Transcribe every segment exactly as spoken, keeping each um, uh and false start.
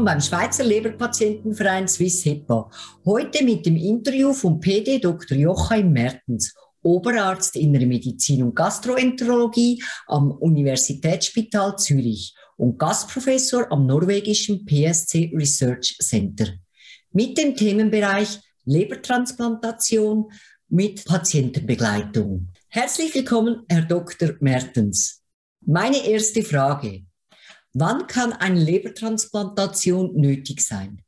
beim Schweizer Leberpatientenverein Swiss HEPA. Heute mit dem Interview von P D Doktor Joachim Mertens, Oberarzt Innere Medizin und Gastroenterologie am Universitätsspital Zürich und Gastprofessor am norwegischen P S C Research Center. Mit dem Themenbereich Lebertransplantation mit Patientenbegleitung. Herzlich willkommen, Herr Doktor Mertens. Meine erste Frage: Wann kann eine Lebertransplantation nötig sein?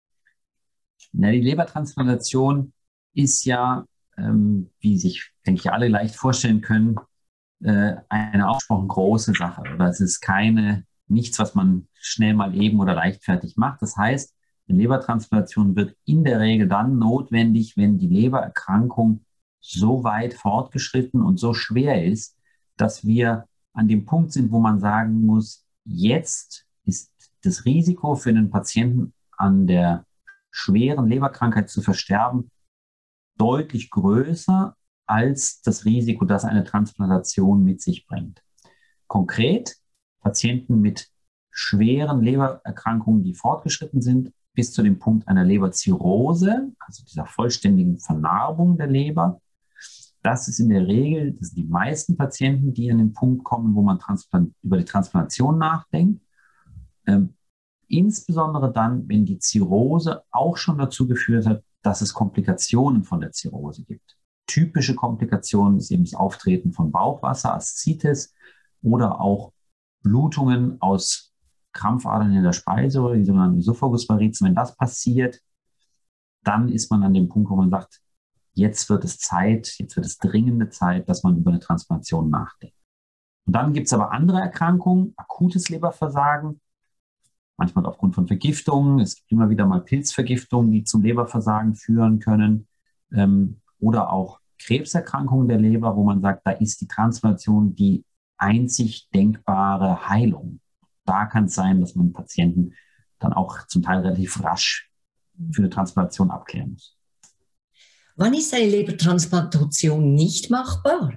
Na, die Lebertransplantation ist ja, ähm, wie sich, denke ich, alle leicht vorstellen können, äh, eine ausgesprochen große Sache. Oder es ist keine, nichts, was man schnell mal eben oder leichtfertig macht. Das heißt, eine Lebertransplantation wird in der Regel dann notwendig, wenn die Lebererkrankung so weit fortgeschritten und so schwer ist, dass wir an dem Punkt sind, wo man sagen muss, jetzt ist das Risiko für den Patienten an der schweren Leberkrankheit zu versterben deutlich größer als das Risiko, das eine Transplantation mit sich bringt. Konkret, Patienten mit schweren Lebererkrankungen, die fortgeschritten sind, bis zu dem Punkt einer Leberzirrhose, also dieser vollständigen Vernarbung der Leber. Das ist in der Regel, das sind die meisten Patienten, die an den Punkt kommen, wo man Transplant- über die Transplantation nachdenkt. Ähm, insbesondere dann, wenn die Zirrhose auch schon dazu geführt hat, dass es Komplikationen von der Zirrhose gibt. Typische Komplikationen ist eben das Auftreten von Bauchwasser, Aszites oder auch Blutungen aus Krampfadern in der Speiseröhre, die sogenannten Esophagusvarizen. Wenn das passiert, dann ist man an dem Punkt, wo man sagt, jetzt wird es Zeit, jetzt wird es dringende Zeit, dass man über eine Transplantation nachdenkt. Und dann gibt es aber andere Erkrankungen, akutes Leberversagen, manchmal aufgrund von Vergiftungen. Es gibt immer wieder mal Pilzvergiftungen, die zum Leberversagen führen können. Ähm, oder auch Krebserkrankungen der Leber, wo man sagt, da ist die Transplantation die einzig denkbare Heilung. Da kann es sein, dass man Patienten dann auch zum Teil relativ rasch für eine Transplantation abklären muss. Wann ist eine Lebertransplantation nicht machbar?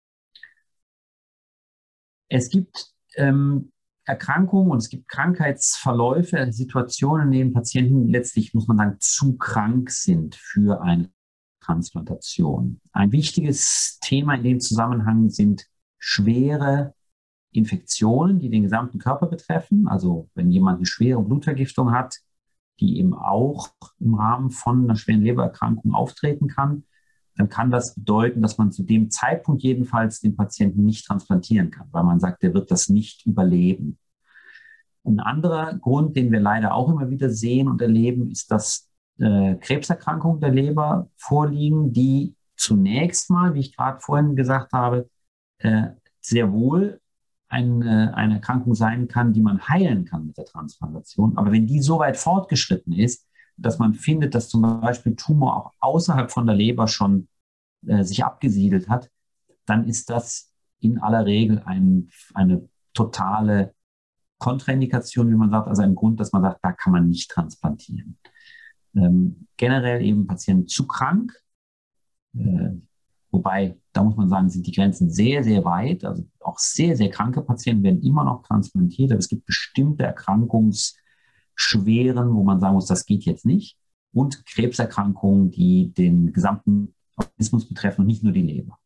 Es gibt ähm, Erkrankungen und es gibt Krankheitsverläufe, Situationen, in denen Patienten letztlich, muss man sagen, zu krank sind für eine Transplantation. Ein wichtiges Thema in dem Zusammenhang sind schwere Infektionen, die den gesamten Körper betreffen. Also wenn jemand eine schwere Blutvergiftung hat, die eben auch im Rahmen von einer schweren Lebererkrankung auftreten kann, dann kann das bedeuten, dass man zu dem Zeitpunkt jedenfalls den Patienten nicht transplantieren kann, weil man sagt, der wird das nicht überleben. Ein anderer Grund, den wir leider auch immer wieder sehen und erleben, ist, dass äh, Krebserkrankungen der Leber vorliegen, die zunächst mal, wie ich gerade vorhin gesagt habe, äh, sehr wohl eine, eine Erkrankung sein kann, die man heilen kann mit der Transplantation. Aber wenn die so weit fortgeschritten ist, dass man findet, dass zum Beispiel Tumor auch außerhalb von der Leber schon äh, sich abgesiedelt hat, dann ist das in aller Regel ein, eine totale Kontraindikation, wie man sagt, also ein Grund, dass man sagt, da kann man nicht transplantieren. Ähm, generell eben Patienten zu krank, äh, wobei, da muss man sagen, sind die Grenzen sehr, sehr weit. Also auch sehr, sehr kranke Patienten werden immer noch transplantiert, aber es gibt bestimmte Erkrankungsschweren, wo man sagen muss, das geht jetzt nicht. Und Krebserkrankungen, die den gesamten Organismus betreffen und nicht nur die Leber.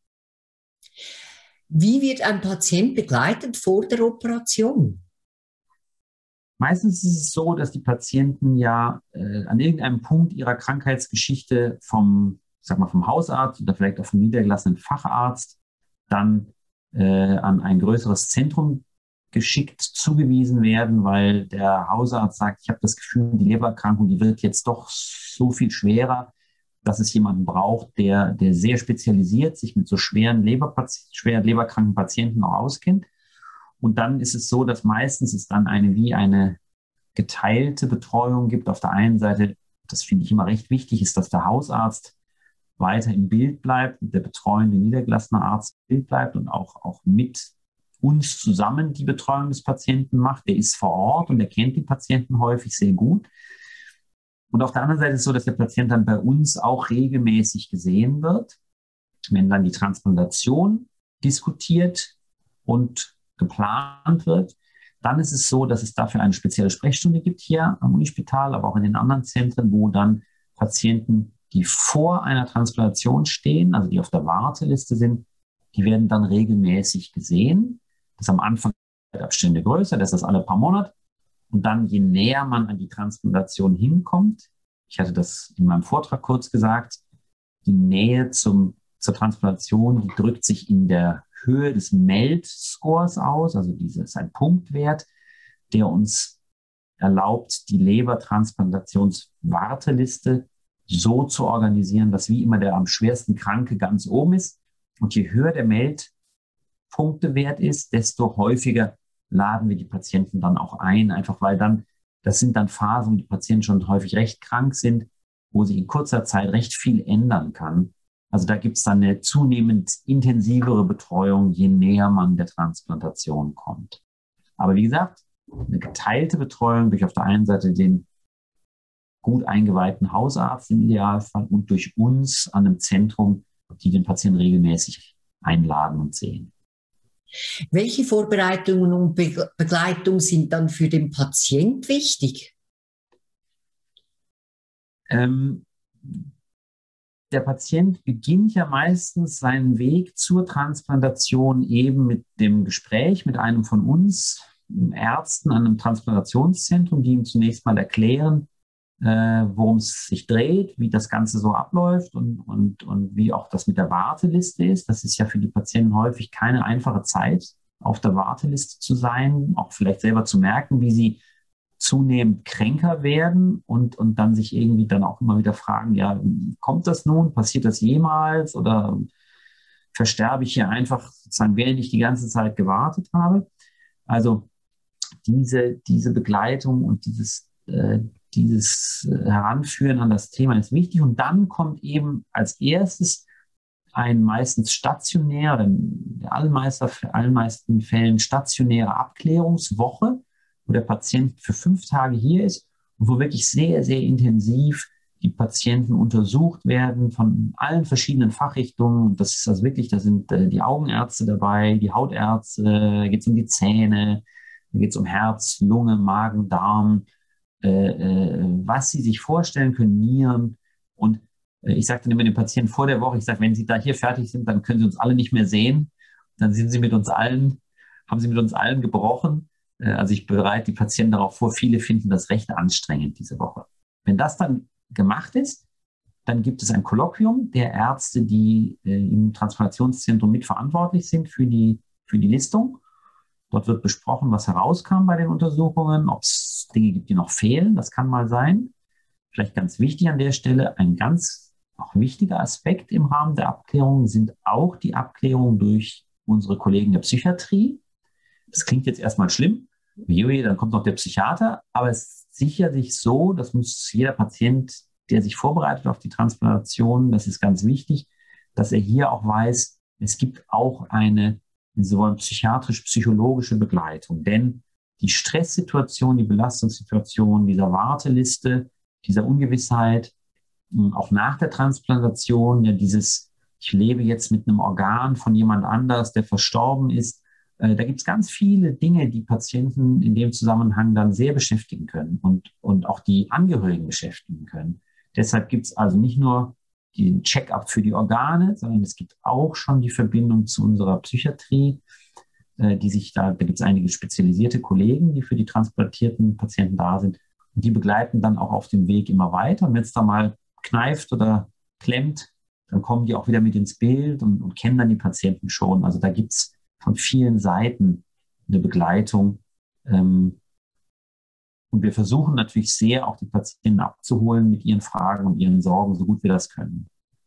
Wie wird ein Patient begleitet vor der Operation? Meistens ist es so, dass die Patienten ja äh, an irgendeinem Punkt ihrer Krankheitsgeschichte vom, ich sag mal, vom Hausarzt oder vielleicht auch vom niedergelassenen Facharzt dann äh, an ein größeres Zentrum geschickt zugewiesen werden, weil der Hausarzt sagt, ich habe das Gefühl, die Lebererkrankung, die wird jetzt doch so viel schwerer, dass es jemanden braucht, der, der sehr spezialisiert sich mit so schweren, Leberpati- schwer leberkranken Patienten auch auskennt. Und dann ist es so, dass meistens es dann eine wie eine geteilte Betreuung gibt. Auf der einen Seite, das finde ich immer recht wichtig, ist, dass der Hausarzt weiter im Bild bleibt, der betreuende niedergelassene Arzt im Bild bleibt und auch, auch mit uns zusammen die Betreuung des Patienten macht. Der ist vor Ort und der kennt die Patienten häufig sehr gut. Und auf der anderen Seite ist es so, dass der Patient dann bei uns auch regelmäßig gesehen wird, wenn dann die Transplantation diskutiert und geplant wird, Dann ist es so, dass es dafür eine spezielle Sprechstunde gibt hier am Unispital, aber auch in den anderen Zentren, wo dann Patienten, die vor einer Transplantation stehen, also die auf der Warteliste sind, die werden dann regelmäßig gesehen. Das ist am Anfang Abstände größer, das ist alle paar Monate. Und dann, je näher man an die Transplantation hinkommt, ich hatte das in meinem Vortrag kurz gesagt, die Nähe zum, zur Transplantation, die drückt sich in der Höhe des M E L T-Scores aus, also dieses ist ein Punktwert, der uns erlaubt, die Lebertransplantationswarteliste so zu organisieren, dass wie immer der am schwersten Kranke ganz oben ist. Und je höher der M E L T-Punktewert ist, desto häufiger laden wir die Patienten dann auch ein, einfach weil dann, das sind dann Phasen, wo die Patienten schon häufig recht krank sind, wo sich in kurzer Zeit recht viel ändern kann. Also da gibt es dann eine zunehmend intensivere Betreuung, je näher man der Transplantation kommt. Aber wie gesagt, eine geteilte Betreuung durch auf der einen Seite den gut eingeweihten Hausarzt im Idealfall und durch uns an einem Zentrum, die den Patienten regelmäßig einladen und sehen. Welche Vorbereitungen und Be- Begleitung sind dann für den Patient wichtig? Ähm, Der Patient beginnt ja meistens seinen Weg zur Transplantation eben mit dem Gespräch mit einem von uns, Ärzten an einem Transplantationszentrum, die ihm zunächst mal erklären, äh, worum es sich dreht, wie das Ganze so abläuft und, und, und wie auch das mit der Warteliste ist. Das ist ja für die Patienten häufig keine einfache Zeit, auf der Warteliste zu sein, auch vielleicht selber zu merken, wie sie zunehmend kränker werden und, und dann sich irgendwie dann auch immer wieder fragen, ja, kommt das nun? Passiert das jemals? Oder versterbe ich hier einfach sozusagen, während ich die ganze Zeit gewartet habe? Also diese, diese Begleitung und dieses, äh, dieses Heranführen an das Thema ist wichtig. Und dann kommt eben als erstes ein meistens stationär, oder in den allermeisten Fällen stationäre Abklärungswoche, wo der Patient für fünf Tage hier ist und wo wirklich sehr, sehr intensiv die Patienten untersucht werden von allen verschiedenen Fachrichtungen. Und das ist also wirklich, da sind äh, die Augenärzte dabei, die Hautärzte, da geht es um die Zähne, da geht es um Herz, Lunge, Magen, Darm, äh, äh, was sie sich vorstellen können, Nieren. Und äh, ich sage dann immer den Patienten vor der Woche, ich sage, wenn Sie da hier fertig sind, dann können Sie uns alle nicht mehr sehen. Dann sind Sie mit uns allen, haben Sie mit uns allen gebrochen. Also ich bereite die Patienten darauf vor, viele finden das recht anstrengend diese Woche. Wenn das dann gemacht ist, dann gibt es ein Kolloquium der Ärzte, die äh, im Transplantationszentrum mitverantwortlich sind für die, für die Listung. Dort wird besprochen, was herauskam bei den Untersuchungen, ob es Dinge gibt, die noch fehlen. Das kann mal sein. Vielleicht ganz wichtig an der Stelle, ein ganz auch wichtiger Aspekt im Rahmen der Abklärung sind auch die Abklärungen durch unsere Kollegen der Psychiatrie. Das klingt jetzt erstmal schlimm. Jui, dann kommt noch der Psychiater, aber es sichert sich so, das muss jeder Patient, der sich vorbereitet auf die Transplantation, das ist ganz wichtig, dass er hier auch weiß, es gibt auch eine, wenn Sie wollen, psychiatrisch-psychologische Begleitung. Denn die Stresssituation, die Belastungssituation dieser Warteliste, dieser Ungewissheit, auch nach der Transplantation, ja dieses, ich lebe jetzt mit einem Organ von jemand anders, der verstorben ist, äh, da gibt es ganz viele Dinge, die Patienten in dem Zusammenhang dann sehr beschäftigen können und, und auch die Angehörigen beschäftigen können. Deshalb gibt es also nicht nur den Check-up für die Organe, sondern es gibt auch schon die Verbindung zu unserer Psychiatrie, äh, die sich da, da gibt es einige spezialisierte Kollegen, die für die transplantierten Patienten da sind. Und die begleiten dann auch auf dem Weg immer weiter. Und wenn es da mal kneift oder klemmt, dann kommen die auch wieder mit ins Bild und, und kennen dann die Patienten schon. Also da gibt es von vielen Seiten eine Begleitung. Ähm, und wir versuchen natürlich sehr, auch die Patienten abzuholen mit ihren Fragen und ihren Sorgen, so gut wir das können.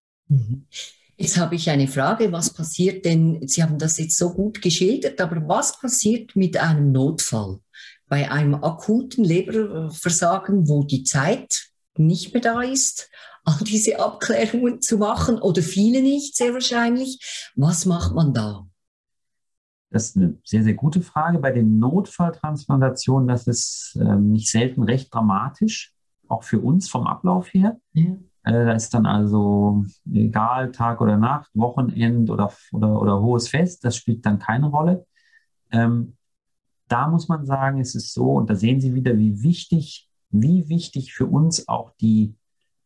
Jetzt habe ich eine Frage, was passiert denn, Sie haben das jetzt so gut geschildert, aber was passiert mit einem Notfall? Bei einem akuten Leberversagen, wo die Zeit nicht mehr da ist, all diese Abklärungen zu machen oder viele nicht, sehr wahrscheinlich. Was macht man da? Das ist eine sehr, sehr gute Frage. Bei den Notfalltransplantationen, das ist ähm, nicht selten recht dramatisch, auch für uns vom Ablauf her. Ja. Äh, da ist dann also egal, Tag oder Nacht, Wochenend oder, oder, oder hohes Fest, das spielt dann keine Rolle. Ähm, da muss man sagen, es ist so, und da sehen Sie wieder, wie wichtig, wie wichtig für uns auch die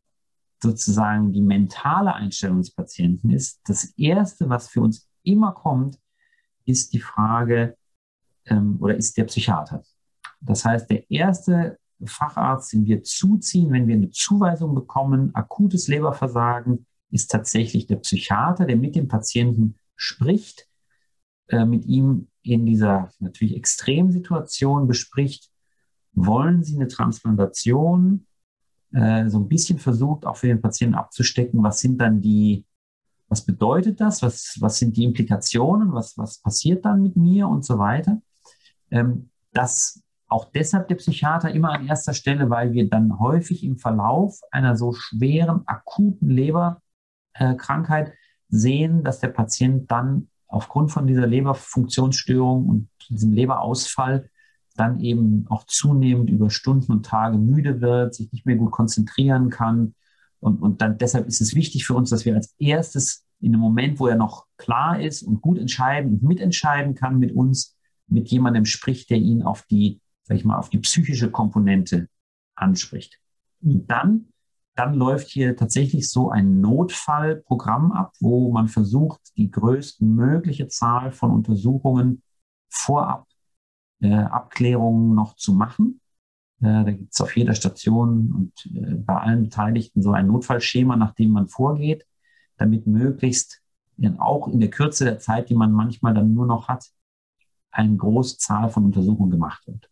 sozusagen die mentale Einstellung des Patienten ist. Das Erste, was für uns immer kommt, ist die Frage ähm, oder ist der Psychiater. Das heißt, der erste Facharzt, den wir zuziehen, wenn wir eine Zuweisung bekommen, akutes Leberversagen, ist tatsächlich der Psychiater, der mit dem Patienten spricht, äh, mit ihm in dieser natürlich extremen Situation bespricht, wollen Sie eine Transplantation, äh, so ein bisschen versucht, auch für den Patienten abzustecken, was sind dann die, was bedeutet das, was, was sind die Implikationen, was, was passiert dann mit mir und so weiter. Ähm, das auch deshalb der Psychiater immer an erster Stelle, weil wir dann häufig im Verlauf einer so schweren, akuten Leberkrankheit sehen, dass der Patient dann aufgrund von dieser Leberfunktionsstörung und diesem Leberausfall dann eben auch zunehmend über Stunden und Tage müde wird, sich nicht mehr gut konzentrieren kann. Und, und dann deshalb ist es wichtig für uns, dass wir als erstes in einem Moment, wo er noch klar ist und gut entscheiden und mitentscheiden kann mit uns, mit jemandem spricht, der ihn auf die, sag ich mal, auf die psychische Komponente anspricht. Und dann, dann läuft hier tatsächlich so ein Notfallprogramm ab, wo man versucht, die größtmögliche Zahl von Untersuchungen vorab äh, Abklärungen noch zu machen. Äh, da gibt es auf jeder Station und äh, bei allen Beteiligten so ein Notfallschema, nach dem man vorgeht, damit möglichst ja, auch in der Kürze der Zeit, die man manchmal dann nur noch hat, eine große Zahl von Untersuchungen gemacht wird.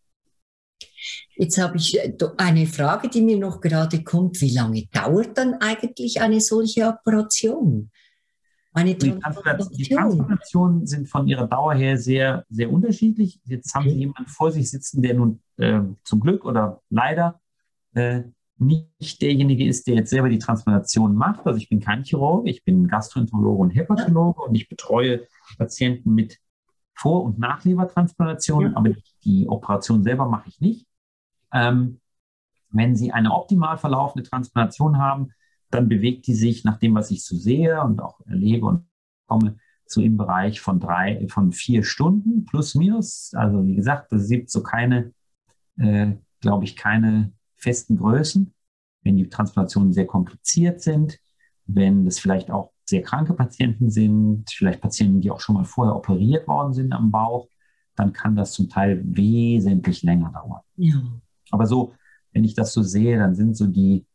Jetzt habe ich eine Frage, die mir noch gerade kommt. Wie lange dauert dann eigentlich eine solche Operation? Eine Transplantation. Die Transplantationen sind von ihrer Dauer her sehr, sehr unterschiedlich. Jetzt haben Sie jemanden vor sich sitzen, der nun äh, zum Glück oder leider äh, nicht derjenige ist, der jetzt selber die Transplantation macht. Also ich bin kein Chirurg, ich bin Gastroenterologe und Hepatologe und ich betreue Patienten mit Vor- und Nachlebertransplantationen, ja. Aber die Operation selber mache ich nicht. Ähm, wenn Sie eine optimal verlaufende Transplantation haben, dann bewegt die sich nach dem, was ich so sehe und auch erlebe und komme, so im Bereich von drei, von vier Stunden plus minus. Also wie gesagt, es gibt so keine, äh, glaube ich, keine festen Größen. Wenn die Transplantationen sehr kompliziert sind, wenn das vielleicht auch sehr kranke Patienten sind, vielleicht Patienten, die auch schon mal vorher operiert worden sind am Bauch, dann kann das zum Teil wesentlich länger dauern. Ja. Aber so, wenn ich das so sehe, dann sind so die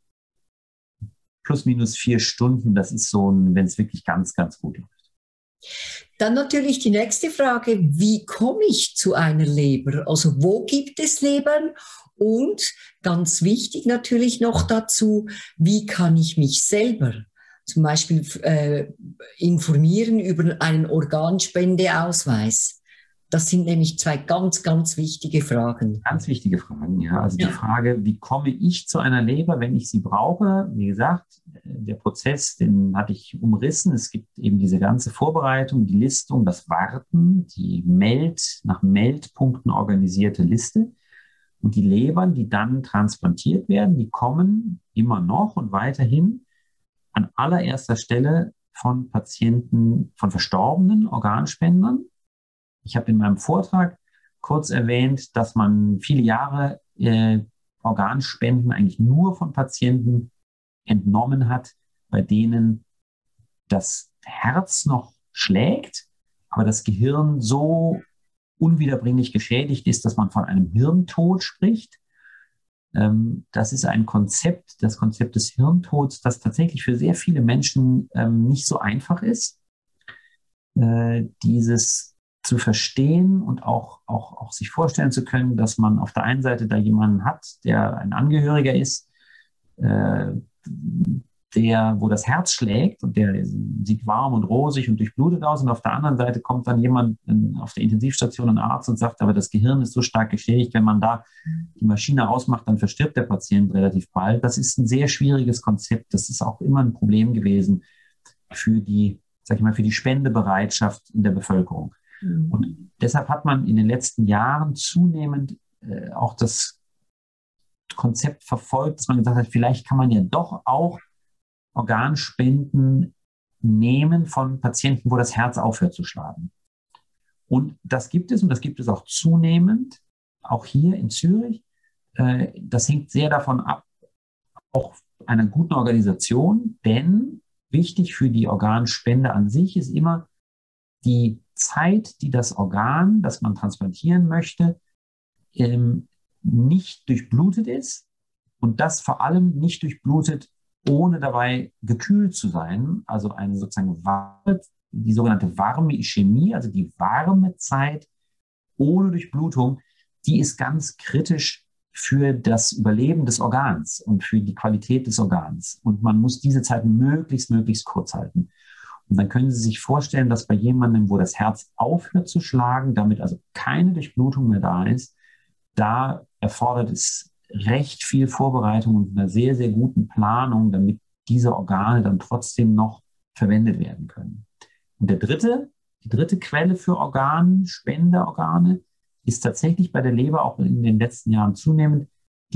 plus minus vier Stunden, das ist so, wenn es wirklich ganz, ganz gut läuft. Dann natürlich die nächste Frage, wie komme ich zu einer Leber? Also wo gibt es Lebern? Und ganz wichtig natürlich noch dazu, wie kann ich mich selber zum Beispiel äh, informieren über einen Organspendeausweis? Das sind nämlich zwei ganz, ganz wichtige Fragen. Ganz wichtige Fragen, ja. Also ja. Die Frage, wie komme ich zu einer Leber, wenn ich sie brauche? Wie gesagt, der Prozess, den hatte ich umrissen. Es gibt eben diese ganze Vorbereitung, die Listung, das Warten, die Meld, nach Meldpunkten organisierte Liste. Und die Lebern, die dann transplantiert werden, die kommen immer noch und weiterhin an allererster Stelle von Patienten, von verstorbenen Organspendern. Ich habe in meinem Vortrag kurz erwähnt, dass man viele Jahre äh, Organspenden eigentlich nur von Patienten entnommen hat, bei denen das Herz noch schlägt, aber das Gehirn so unwiederbringlich geschädigt ist, dass man von einem Hirntod spricht. Ähm, das ist ein Konzept, das Konzept des Hirntods, das tatsächlich für sehr viele Menschen ähm, nicht so einfach ist. Äh, dieses zu verstehen und auch, auch, auch sich vorstellen zu können, dass man auf der einen Seite da jemanden hat, der ein Angehöriger ist, äh, der, wo das Herz schlägt und der sieht warm und rosig und durchblutet aus und auf der anderen Seite kommt dann jemand in, auf der Intensivstation, ein Arzt und sagt, aber das Gehirn ist so stark geschädigt, wenn man da die Maschine ausmacht, dann verstirbt der Patient relativ bald. Das ist ein sehr schwieriges Konzept. Das ist auch immer ein Problem gewesen für die, sag ich mal, für die Spendebereitschaft in der Bevölkerung. Und deshalb hat man in den letzten Jahren zunehmend äh, auch das Konzept verfolgt, dass man gesagt hat, vielleicht kann man ja doch auch Organspenden nehmen von Patienten, wo das Herz aufhört zu schlagen. Und das gibt es und das gibt es auch zunehmend, auch hier in Zürich. Äh, das hängt sehr davon ab, auch einer guten Organisation, denn wichtig für die Organspende an sich ist immer die Zeit, die das Organ, das man transplantieren möchte, ähm, nicht durchblutet ist und das vor allem nicht durchblutet, ohne dabei gekühlt zu sein, also eine sozusagen warme, die sogenannte warme Ischämie, also die warme Zeit ohne Durchblutung, die ist ganz kritisch für das Überleben des Organs und für die Qualität des Organs. Und man muss diese Zeit möglichst, möglichst kurz halten. Und dann können Sie sich vorstellen, dass bei jemandem, wo das Herz aufhört zu schlagen, damit also keine Durchblutung mehr da ist, da erfordert es recht viel Vorbereitung und einer sehr, sehr guten Planung, damit diese Organe dann trotzdem noch verwendet werden können. Und der dritte, die dritte Quelle für Organspendeorgane ist tatsächlich bei der Leber auch in den letzten Jahren zunehmend die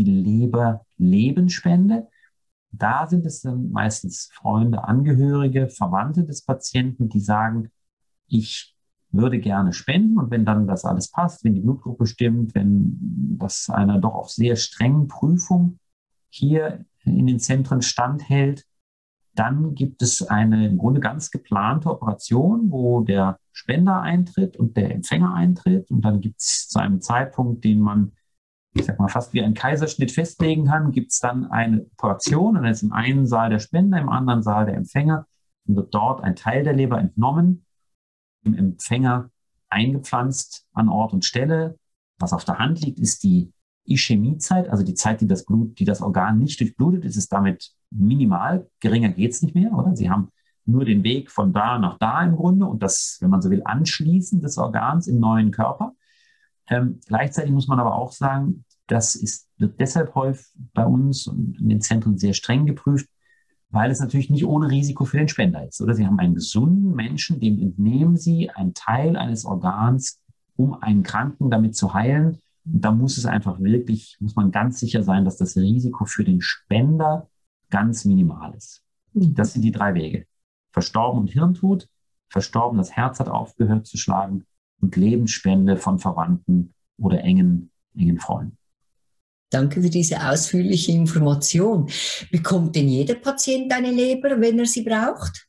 Leberlebenspende. Da sind es dann meistens Freunde, Angehörige, Verwandte des Patienten, die sagen, ich würde gerne spenden und wenn dann das alles passt, wenn die Blutgruppe stimmt, wenn das einer doch auf sehr strengen Prüfung hier in den Zentren standhält, dann gibt es eine im Grunde ganz geplante Operation, wo der Spender eintritt und der Empfänger eintritt. Und dann gibt es zu einem Zeitpunkt, den man, ich sag mal, fast wie ein Kaiserschnitt festlegen kann, gibt es dann eine Operation. Und dann ist im einen Saal der Spender, im anderen Saal der Empfänger. Dann wird dort ein Teil der Leber entnommen, dem Empfänger eingepflanzt an Ort und Stelle. Was auf der Hand liegt, ist die Ischämiezeit, also die Zeit, die das Blut, die das Organ nicht durchblutet ist, ist damit minimal. Geringer geht es nicht mehr, oder? Sie haben nur den Weg von da nach da im Grunde und das, wenn man so will, Anschließen des Organs im neuen Körper. Ähm, gleichzeitig muss man aber auch sagen, das ist, wird deshalb häufig bei uns und in den Zentren sehr streng geprüft, weil es natürlich nicht ohne Risiko für den Spender ist. Oder Sie haben einen gesunden Menschen, dem entnehmen Sie einen Teil eines Organs, um einen Kranken damit zu heilen. Und da muss es einfach wirklich, muss man ganz sicher sein, dass das Risiko für den Spender ganz minimal ist. Das sind die drei Wege. Verstorben und Hirntod, verstorben, das Herz hat aufgehört zu schlagen und Lebensspende von Verwandten oder engen, engen Freunden. Danke für diese ausführliche Information. Bekommt denn jeder Patient eine Leber, wenn er sie braucht?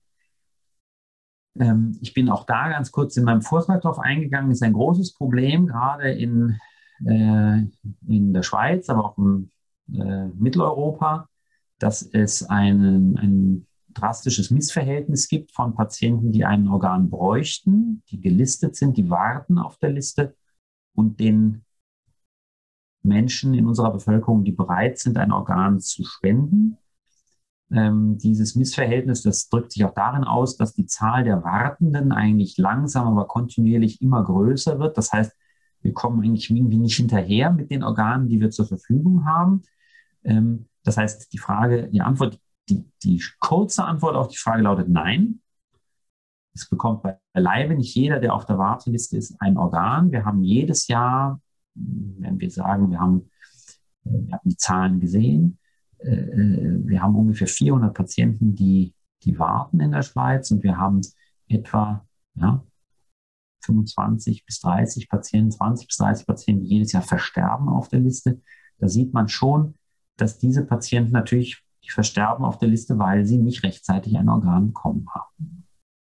Ähm, ich bin auch da ganz kurz in meinem Vortrag drauf eingegangen. Das ist ein großes Problem, gerade in, äh, in der Schweiz, aber auch in äh, Mitteleuropa, dass es einen, ein drastisches Missverhältnis gibt von Patienten, die ein Organ bräuchten, die gelistet sind, die warten auf der Liste und den Menschen in unserer Bevölkerung, die bereit sind, ein Organ zu spenden. Ähm, dieses Missverhältnis, das drückt sich auch darin aus, dass die Zahl der Wartenden eigentlich langsam, aber kontinuierlich immer größer wird. Das heißt, wir kommen eigentlich irgendwie nicht hinterher mit den Organen, die wir zur Verfügung haben. Ähm, das heißt, die Frage, die Antwort, die, die kurze Antwort auf die Frage lautet nein. Es bekommt beileibe nicht jeder, der auf der Warteliste ist, ein Organ. Wir haben jedes Jahr, wenn wir sagen, wir haben, wir haben die Zahlen gesehen, wir haben ungefähr vierhundert Patienten, die, die warten in der Schweiz und wir haben etwa ja, fünfundzwanzig bis dreißig Patienten, zwanzig bis dreißig Patienten, die jedes Jahr versterben auf der Liste. Da sieht man schon, dass diese Patienten natürlich die versterben auf der Liste, weil sie nicht rechtzeitig ein Organ bekommen haben.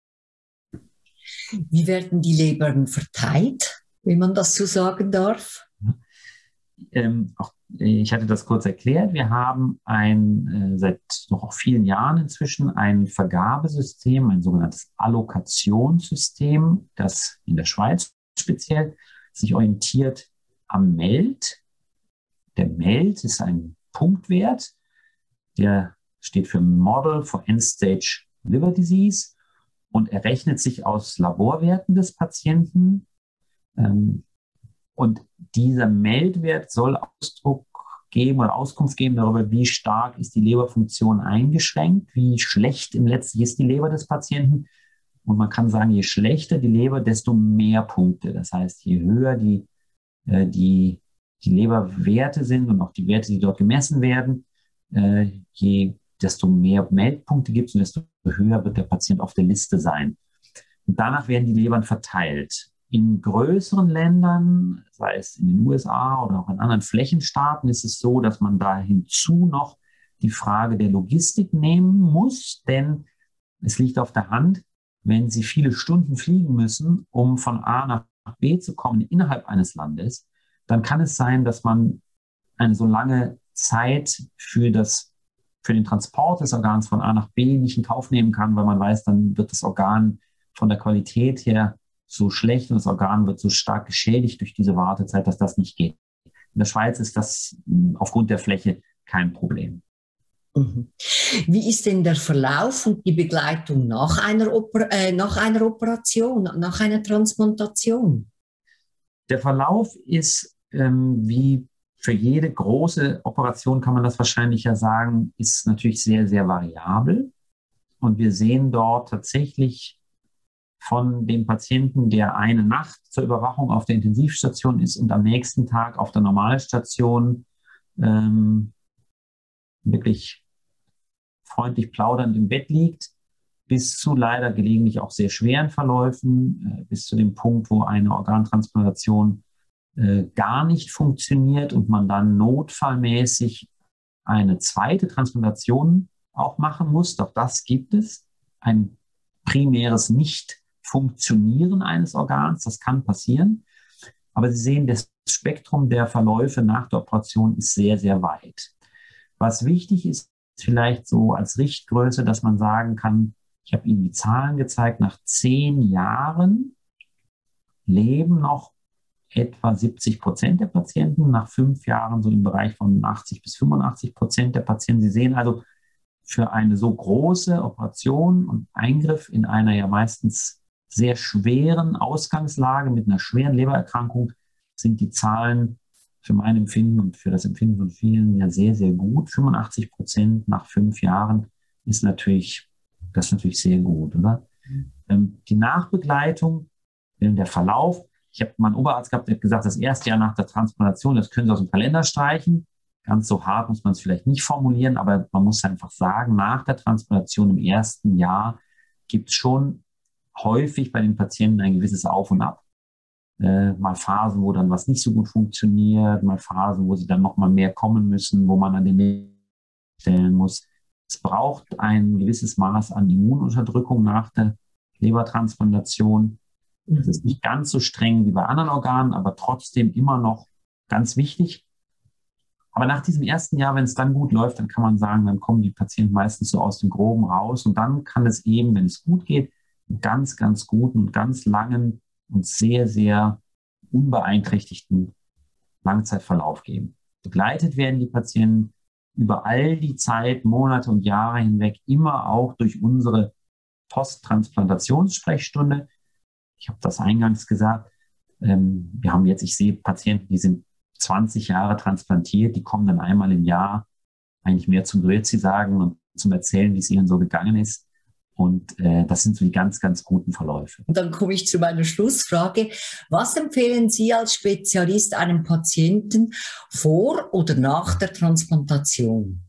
Wie werden die Lebern verteilt, wenn man das so sagen darf? Ja. Ähm, auch, ich hatte das kurz erklärt. Wir haben ein, äh, seit noch auch vielen Jahren inzwischen ein Vergabesystem, ein sogenanntes Allokationssystem, das in der Schweiz speziell sich orientiert am M E L D. Der M E L D ist ein Punktwert, der steht für Model for End-Stage Liver Disease und errechnet sich aus Laborwerten des Patienten. Ähm, und dieser M E L D-Wert soll Ausdruck geben oder Auskunft geben darüber, wie stark ist die Leberfunktion eingeschränkt, wie schlecht im letztlich ist die Leber des Patienten. Und man kann sagen, je schlechter die Leber, desto mehr Punkte. Das heißt, je höher die, äh, die, die Leberwerte sind und auch die Werte, die dort gemessen werden, äh, je desto mehr Meldpunkte gibt es und desto höher wird der Patient auf der Liste sein. Und danach werden die Lebern verteilt. In größeren Ländern, sei es in den U S A oder auch in anderen Flächenstaaten, ist es so, dass man da hinzu noch die Frage der Logistik nehmen muss, denn es liegt auf der Hand, wenn Sie viele Stunden fliegen müssen, um von A nach B zu kommen innerhalb eines Landes, dann kann es sein, dass man eine so lange Zeit für, das, für den Transport des Organs von A nach B nicht in Kauf nehmen kann, weil man weiß, dann wird das Organ von der Qualität her so schlecht und das Organ wird so stark geschädigt durch diese Wartezeit, dass das nicht geht. In der Schweiz ist das aufgrund der Fläche kein Problem. Mhm. Wie ist denn der Verlauf und die Begleitung nach einer, Oper äh, nach einer Operation, nach einer Transplantation? Der Verlauf ist, ähm, wie für jede große Operation kann man das wahrscheinlich ja sagen, ist natürlich sehr, sehr variabel. Und wir sehen dort tatsächlich von dem Patienten, der eine Nacht zur Überwachung auf der Intensivstation ist und am nächsten Tag auf der Normalstation ähm, wirklich freundlich plaudernd im Bett liegt, bis zu leider gelegentlich auch sehr schweren Verläufen, äh, bis zu dem Punkt, wo eine Organtransplantation äh, gar nicht funktioniert und man dann notfallmäßig eine zweite Transplantation auch machen muss. Auch das gibt es. Ein primäres Nicht-Funktionieren eines Organs, das kann passieren. Aber Sie sehen, das Spektrum der Verläufe nach der Operation ist sehr, sehr weit. Was wichtig ist, vielleicht so als Richtgröße, dass man sagen kann, ich habe Ihnen die Zahlen gezeigt, nach zehn Jahren leben noch etwa siebzig Prozent der Patienten, nach fünf Jahren so im Bereich von achtzig bis fünfundachtzig Prozent der Patienten. Sie sehen also, für eine so große Operation und Eingriff in einer ja meistens sehr schweren Ausgangslage mit einer schweren Lebererkrankung sind die Zahlen für mein Empfinden und für das Empfinden von vielen ja sehr, sehr gut. fünfundachtzig Prozent nach fünf Jahren ist natürlich, das ist natürlich sehr gut, oder? Mhm. Ähm, die Nachbegleitung, der Verlauf, ich habe mal einen Oberarzt gehabt, der hat gesagt, das erste Jahr nach der Transplantation, das können Sie aus dem Kalender streichen. Ganz so hart muss man es vielleicht nicht formulieren, aber man muss einfach sagen, nach der Transplantation im ersten Jahr gibt es schon häufig bei den Patienten ein gewisses Auf und Ab. Äh, mal Phasen, wo dann was nicht so gut funktioniert, mal Phasen, wo sie dann noch mal mehr kommen müssen, wo man an den Nägeln stellen muss. Es braucht ein gewisses Maß an Immununterdrückung nach der Lebertransplantation. Das ist nicht ganz so streng wie bei anderen Organen, aber trotzdem immer noch ganz wichtig. Aber nach diesem ersten Jahr, wenn es dann gut läuft, dann kann man sagen, dann kommen die Patienten meistens so aus dem Groben raus und dann kann es eben, wenn es gut geht, einen ganz, ganz guten und ganz langen und sehr, sehr unbeeinträchtigten Langzeitverlauf geben. Begleitet werden die Patienten über all die Zeit, Monate und Jahre hinweg immer auch durch unsere Posttransplantationssprechstunde. Ich habe das eingangs gesagt. Ähm, wir haben jetzt, ich sehe Patienten, die sind zwanzig Jahre transplantiert, die kommen dann einmal im Jahr eigentlich mehr zum Grüezi sagen und zum Erzählen, wie es ihnen so gegangen ist. Und äh, das sind so die ganz, ganz guten Verläufe. Und dann komme ich zu meiner Schlussfrage. Was empfehlen Sie als Spezialist einem Patienten vor oder nach der Transplantation?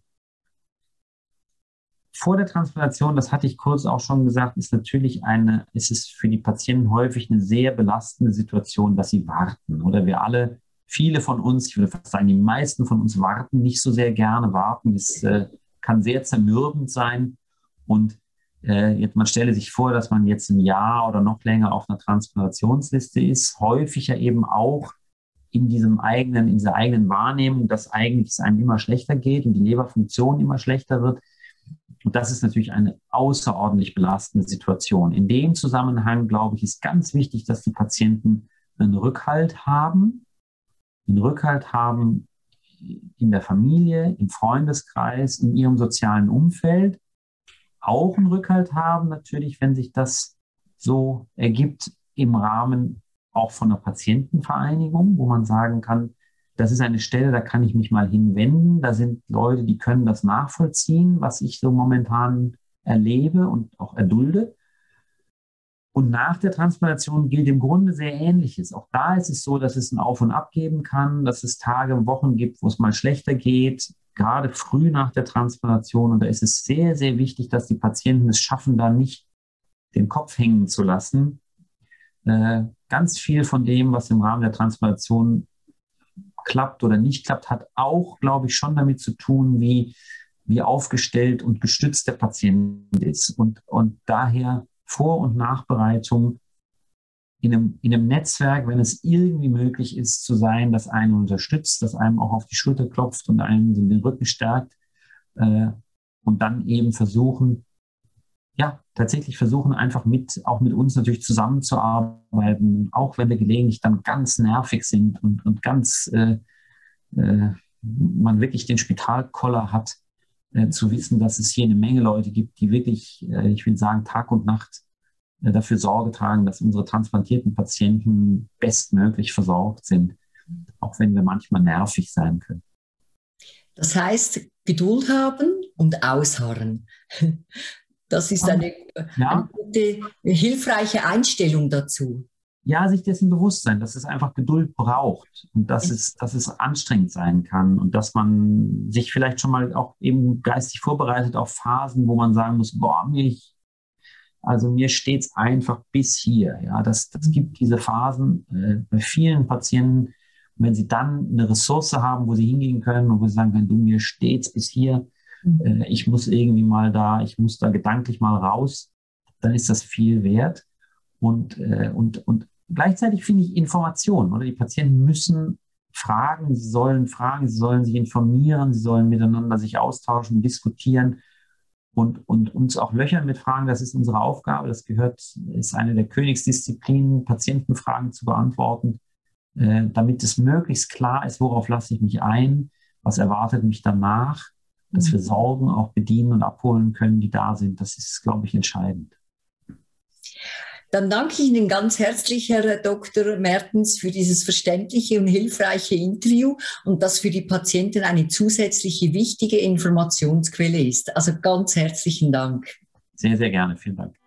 Vor der Transplantation, das hatte ich kurz auch schon gesagt, ist natürlich eine, ist es für die Patienten häufig eine sehr belastende Situation, dass sie warten. Oder wir alle, viele von uns, ich würde fast sagen, die meisten von uns warten nicht so sehr gerne. Warten ist, äh, kann sehr zermürbend sein. Und äh, jetzt, man stelle sich vor, dass man jetzt ein Jahr oder noch länger auf einer Transplantationsliste ist, häufig ja eben auch in diesem eigenen, in dieser eigenen Wahrnehmung, dass eigentlich es einem immer schlechter geht und die Leberfunktion immer schlechter wird. Und das ist natürlich eine außerordentlich belastende Situation. In dem Zusammenhang, glaube ich, ist ganz wichtig, dass die Patienten einen Rückhalt haben, einen Rückhalt haben in der Familie, im Freundeskreis, in ihrem sozialen Umfeld, auch einen Rückhalt haben natürlich, wenn sich das so ergibt im Rahmen auch von einer Patientenvereinigung, wo man sagen kann, das ist eine Stelle, da kann ich mich mal hinwenden. Da sind Leute, die können das nachvollziehen, was ich so momentan erlebe und auch erdulde. Und nach der Transplantation gilt im Grunde sehr Ähnliches. Auch da ist es so, dass es ein Auf und Ab geben kann, dass es Tage und Wochen gibt, wo es mal schlechter geht, gerade früh nach der Transplantation. Und da ist es sehr, sehr wichtig, dass die Patienten es schaffen, da nicht den Kopf hängen zu lassen. Äh, ganz viel von dem, was im Rahmen der Transplantation klappt oder nicht klappt, hat auch, glaube ich, schon damit zu tun, wie, wie aufgestellt und gestützt der Patient ist. Und, und daher Vor- und Nachbereitung in einem, in einem Netzwerk, wenn es irgendwie möglich ist, zu sein, das einen unterstützt, das einem auch auf die Schulter klopft und einen den Rücken stärkt, äh, und dann eben versuchen, ja, tatsächlich versuchen, einfach mit, auch mit uns natürlich zusammenzuarbeiten, auch wenn wir gelegentlich dann ganz nervig sind und, und ganz, äh, äh, man wirklich den Spitalkoller hat, äh, zu wissen, dass es hier eine Menge Leute gibt, die wirklich, äh, ich will sagen, Tag und Nacht äh, dafür Sorge tragen, dass unsere transplantierten Patienten bestmöglich versorgt sind, auch wenn wir manchmal nervig sein können. Das heißt, Geduld haben und ausharren. Das ist eine, ja. eine gute, hilfreiche Einstellung dazu. Ja, sich dessen bewusst sein, dass es einfach Geduld braucht und dass es, dass es anstrengend sein kann und dass man sich vielleicht schon mal auch eben geistig vorbereitet auf Phasen, wo man sagen muss, boah, mich, also mir steht es einfach bis hier. Ja, das, das gibt diese Phasen äh, bei vielen Patienten. Und wenn sie dann eine Ressource haben, wo sie hingehen können und wo sie sagen können, du, mir steht es bis hier, äh, ich muss irgendwie mal da, ich muss da gedanklich mal raus, dann ist das viel wert. Und, äh, und, und gleichzeitig finde ich Informationen, oder? Die Patienten müssen fragen, sie sollen fragen, sie sollen sich informieren, sie sollen miteinander sich austauschen, diskutieren und, und uns auch löchern mit Fragen. Das ist unsere Aufgabe. Das gehört, ist eine der Königsdisziplinen, Patientenfragen zu beantworten, äh, damit es möglichst klar ist, worauf lasse ich mich ein, was erwartet mich danach, dass wir Sorgen auch bedienen und abholen können, die da sind. Das ist, glaube ich, entscheidend. Dann danke ich Ihnen ganz herzlich, Herr Doktor Mertens, für dieses verständliche und hilfreiche Interview und das für die Patienten eine zusätzliche wichtige Informationsquelle ist. Also ganz herzlichen Dank. Sehr, sehr gerne. Vielen Dank.